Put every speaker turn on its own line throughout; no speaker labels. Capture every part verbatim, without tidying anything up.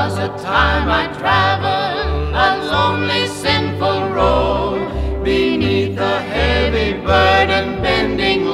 was a time I traveled a lonely, sinful road, beneath a heavy burden bending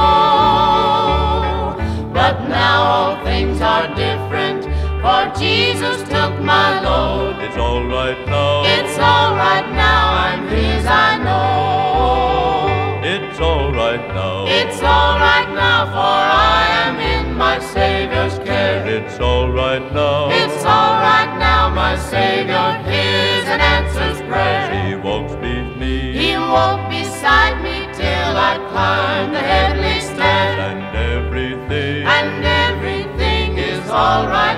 low. But now all things are different, for Jesus took my load.
It's all right now.
It's all right now, I'm His, I know.
It's all right now.
It's all right now, for I am in my Savior's care.
It's all right now.
It's all right now, my Savior hears and answers prayer.
He walks with me.
He walked beside me till I climbed the heavenly stair.
And everything.
And everything is all right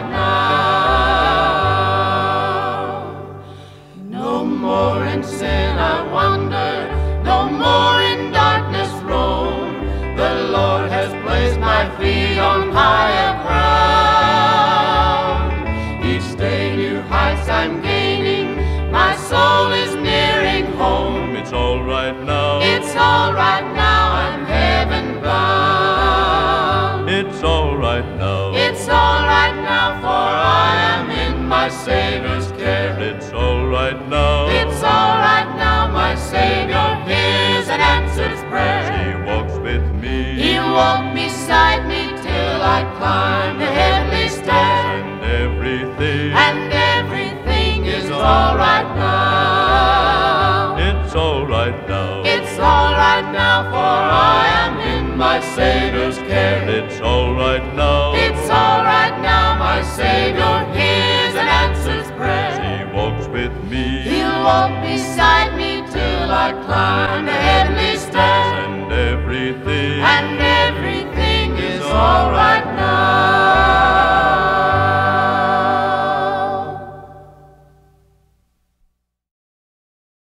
now. No more in sin I wander, no more in darkness roam. The Lord has placed my feet on higher ground. Each day new heights I'm gaining, my soul is nearing home.
It's all right now.
It's all right now, I'm heaven bound.
It's all right now.
It's all right now, for I am in my Savior's care.
It's all right now.
It's all right now, my Savior hears and answers prayer.
He walks with me.
He walked beside me till I climbed the heavenly stair.
And everything.
And everything is all right now.
It's all right now.
It's all right now, for I am in my Savior's care.
It's all right now.
It's all right now, my Savior hears and answers prayer.
He walks with me.
He'll walk beside me till I climb